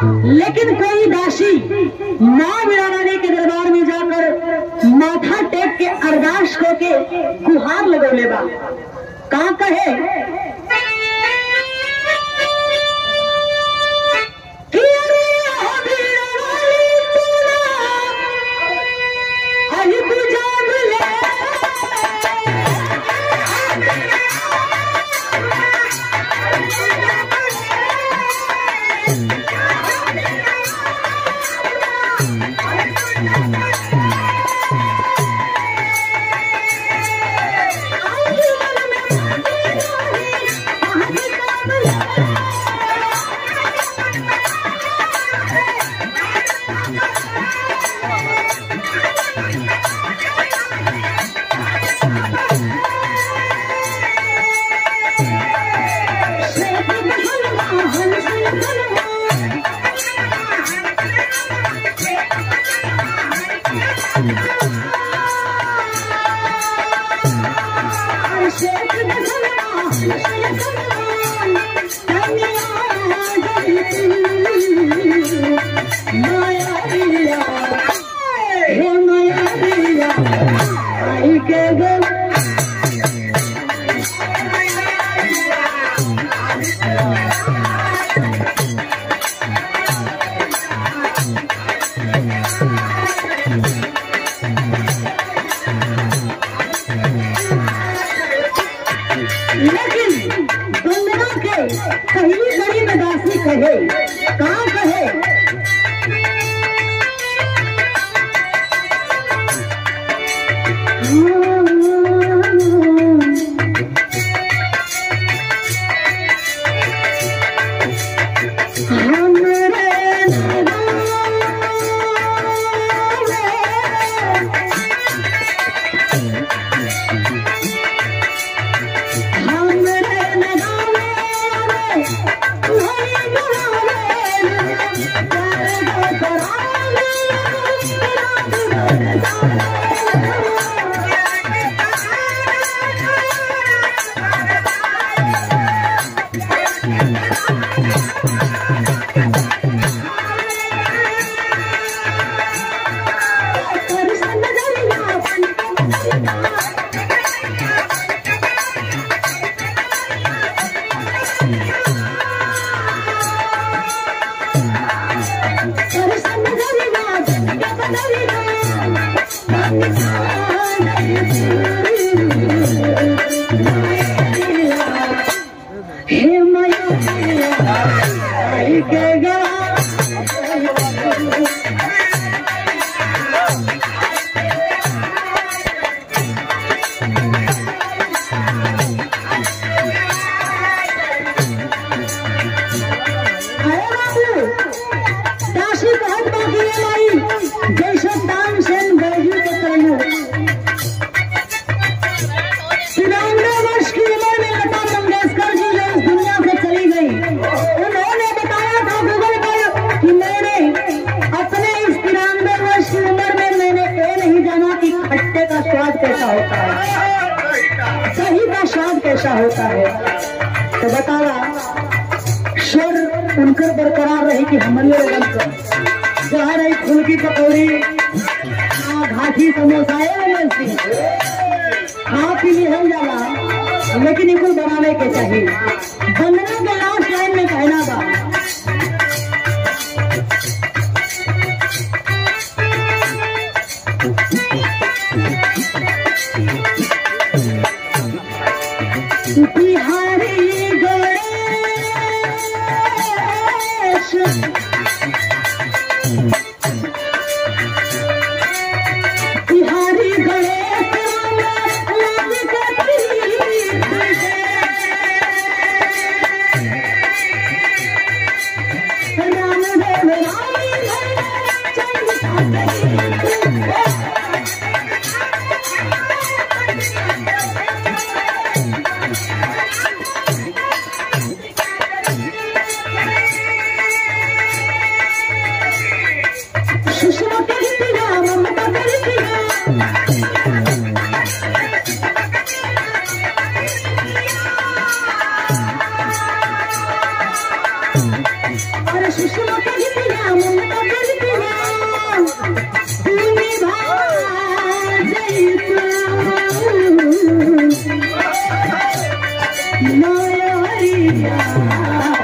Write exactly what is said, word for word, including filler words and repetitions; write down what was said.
लेकिन कोई दासी माँ मीरारानी के दरबार में जाकर माथा टेक के अरदास को के गुहार लगौले बा। का कहे पहली घड़ी में दासी कहे कहाँ कहे कैसा होता है, सही का स्वाद कैसा होता है। तो बतावा स्वर उनकर बरकरार रही कि हमारे लोगन को जहाँ रही फूल की पकौड़ी घाटी समोसा खा पी हो जाला, लेकिन इनको बनाने के चाहिए। बनने के लास्ट लाइन में कहना बा बिहारी गणेश बिहारी गणेश राम देव सुषमा करतिया ममता करतिया तूने भाजैता नयरिया